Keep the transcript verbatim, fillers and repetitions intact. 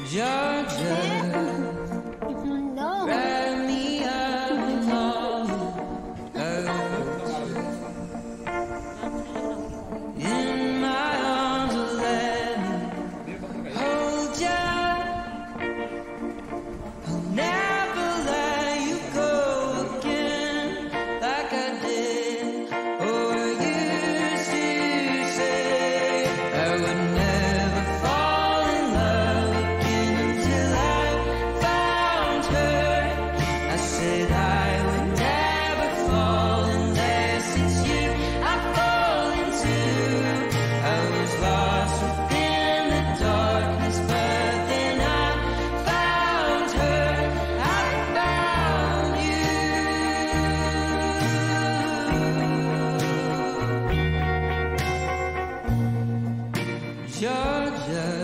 No. wrap me up in all in my arms, let me hold ya. I'll never let you go again like I did or used to say. I would never fall in love again until I found her. I said I would never fall unless it's you I fall into. I was lost within the darkness, but then I found her. I found you, Georgia.